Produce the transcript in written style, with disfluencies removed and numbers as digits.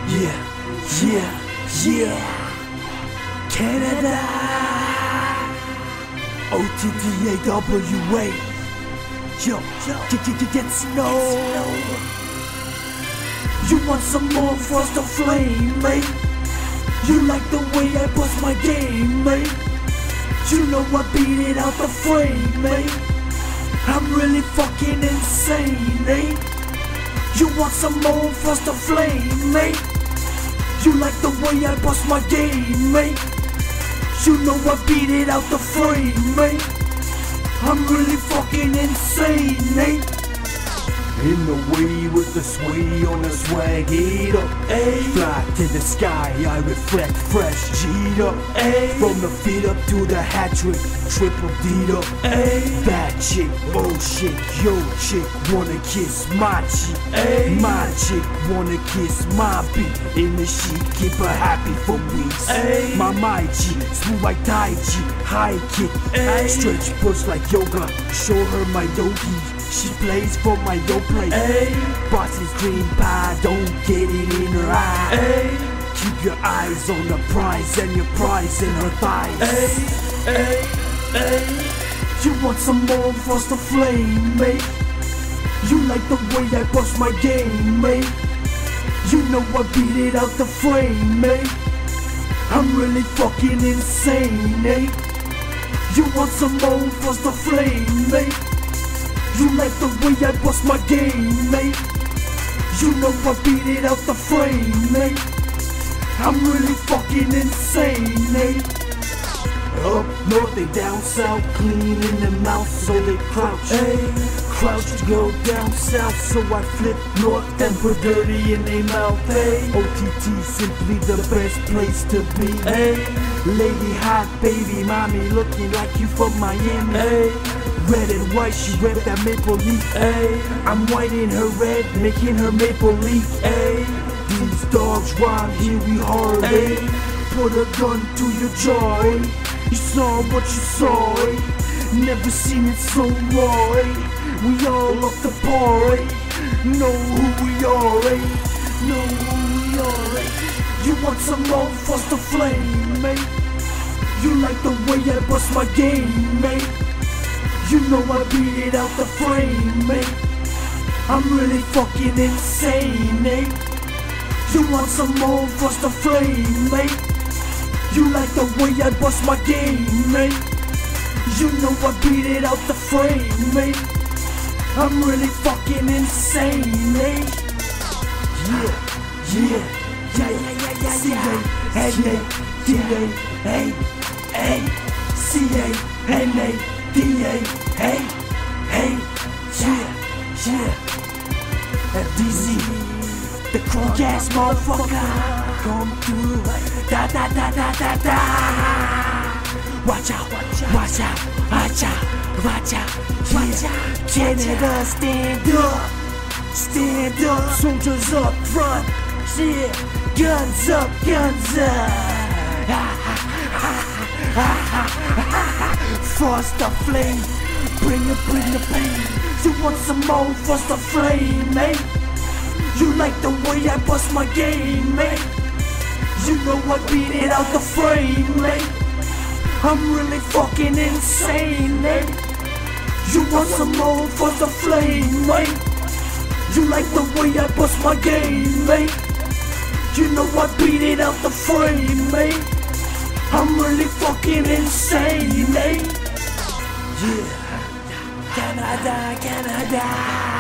Yeah, yeah, yeah. Canada. OTTAWA. Yo, get snow. You want some more FrostDaFlame, mate? You like the way I bust my game, mate? You know I beat it out the frame, mate. I'm really fucking insane, eh? You want some more FrostDaFlame, mate? You like the way I bust my game, mate? You know I beat it out the frame, mate. I'm really fucking insane, eh? In the way with the sway on the swag, eat up, ayy. Fly to the sky, I reflect fresh, G'd up, ayy. From the feet up to the hat trick, triple D'd up, ayy. That chick, oh shit, yo chick, wanna kiss my cheek, ayy. My chick wanna kiss my beat. In the sheet, keep her happy for weeks, ayy. My G, smooth like Tai Chi, high kick, ayy. Stretch puss like yoga, show her my yogi. She plays for my yoplait, ayy. Boss's dream pie, don't get it in her eye, ayy. Keep your eyes on the prize and your prize in her thighs, ayy, ayy, ayy. You want some more FrostDaFlame, mate? You like the way I bust my game, mate? You know I beat it out the frame, mate. I'm really fucking insane, eh? You want some more FrostDaFlame, mate? You like the way I bust my game, mate? You know I beat it out the frame, mate. I'm really fucking insane, eh? Up north, they down south, clean in the mouth, so they crouch, ayy. Crouch to go down south, so I flip north and put dirty in their mouth, ayy. OTT, simply the best place to be, ayy. Lady hot, baby, mommy, looking like you from Miami, ayy. Red and white, she rep that maple leaf, ayy. I'm white in her red, making her maple leaf, ayy. These dogs rhyme, here we hard, ayy. Put a gun to your jaw, ayy. You saw what you saw, ayy. Never seen it so raw, ayy. We all up the par, ayy. Know who we are, ayy. Know who we are, ayy. You want some more FrostDaFlame, mate? You like the way I bust my game, mate? You know I beat it out the frame, mate. I'm really fucking insane, eh? You want some more FrostDaFlame, mate? You like the way I bust my game, mate? You know I beat it out the frame, mate. I'm really fucking insane, eh? Yeah, yeah, yeah, yeah, yeah, yeah, C-A-N-A-D-A, A, C-A-N-A-D-A, hey, hey, yeah, yeah. FDZ, the crunk ass motherfucker. Come through, da da da da da da. Watch out, watch out, watch out, watch out, watch out, watch out. Canada, stand up, soldiers up front, yeah, guns up, guns up. FrostDaFlame, bring the pain. You want some more FrostDaFlame, mate? You like the way I bust my game, mate? You know I beat it out the frame, mate. I'm really fucking insane, mate. You want some more FrostDaFlame, mate? You like the way I bust my game, mate? You know I beat it out the frame, mate. I'm really fucking insane, eh? Yeah. Canada, Canada.